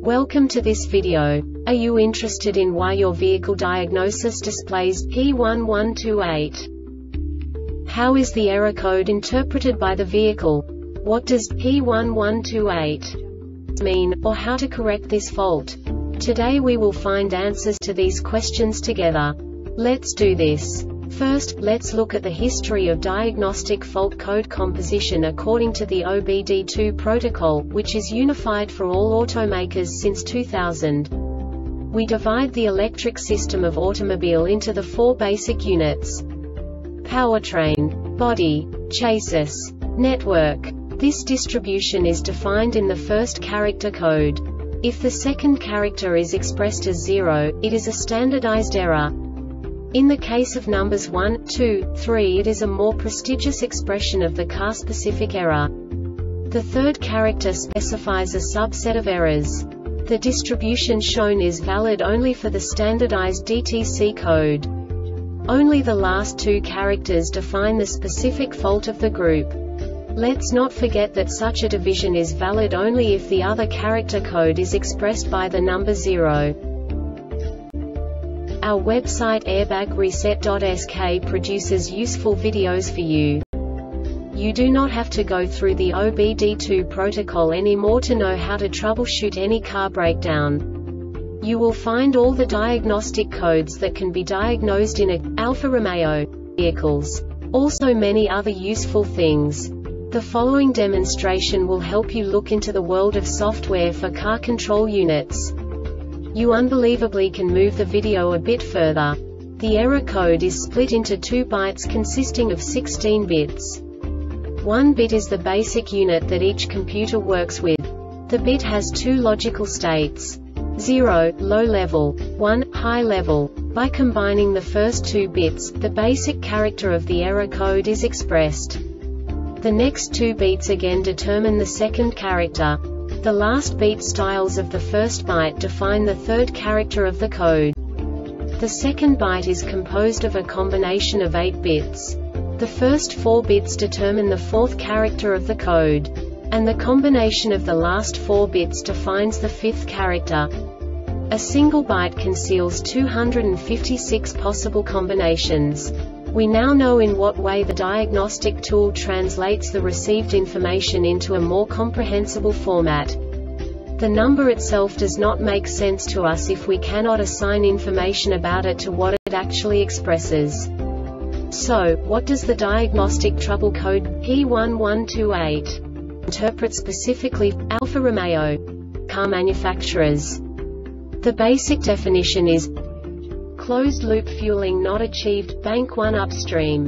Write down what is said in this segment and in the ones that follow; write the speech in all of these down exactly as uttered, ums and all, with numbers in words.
Welcome to this video. Are you interested in why your vehicle diagnosis displays P one one two eight? How is the error code interpreted by the vehicle? What does P one one two eight mean, or how to correct this fault? Today we will find answers to these questions together. Let's do this. First, let's look at the history of diagnostic fault code composition according to the O B D two protocol, which is unified for all automakers since two thousand. We divide the electric system of automobile into the four basic units: powertrain, body, chassis, network. This distribution is defined in the first character code. If the second character is expressed as zero, it is a standardized error. In the case of numbers one, two, three, it is a more prestigious expression of the car-specific error. The third character specifies a subset of errors. The distribution shown is valid only for the standardized D T C code. Only the last two characters define the specific fault of the group. Let's not forget that such a division is valid only if the other character code is expressed by the number zero. Our website airbag reset dot S K produces useful videos for you. You do not have to go through the O B D two protocol anymore to know how to troubleshoot any car breakdown. You will find all the diagnostic codes that can be diagnosed in a Alfa Romeo vehicles. Also many other useful things. The following demonstration will help you look into the world of software for car control units. You unbelievably can move the video a bit further. The error code is split into two bytes consisting of sixteen bits. One bit is the basic unit that each computer works with. The bit has two logical states: zero, low level, one, high level. By combining the first two bits, the basic character of the error code is expressed. The next two bits again determine the second character. The last beat styles of the first byte define the third character of the code. The second byte is composed of a combination of eight bits. The first four bits determine the fourth character of the code. And the combination of the last four bits defines the fifth character. A single byte conceals two hundred fifty-six possible combinations. We now know in what way the diagnostic tool translates the received information into a more comprehensible format. The number itself does not make sense to us if we cannot assign information about it to what it actually expresses. So, what does the diagnostic trouble code P one one two eight interpret specifically for Alfa Romeo car manufacturers? The basic definition is closed-loop fueling not achieved, bank one upstream.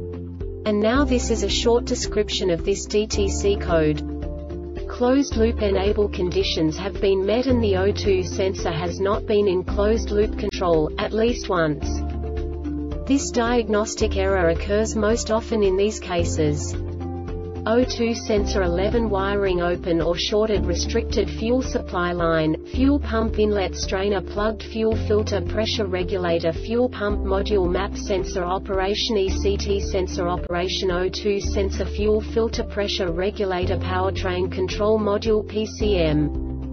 And now this is a short description of this D T C code. Closed-loop enable conditions have been met and the O two sensor has not been in closed-loop control, at least once. This diagnostic error occurs most often in these cases: O two sensor eleven wiring open or shorted, restricted fuel supply line, fuel pump inlet strainer plugged, fuel filter pressure regulator, fuel pump module map sensor operation, E C T sensor operation, O two sensor fuel filter pressure regulator, powertrain control module P C M.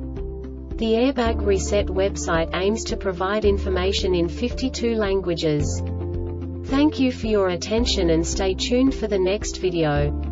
The Airbag Reset website aims to provide information in fifty-two languages. Thank you for your attention and stay tuned for the next video.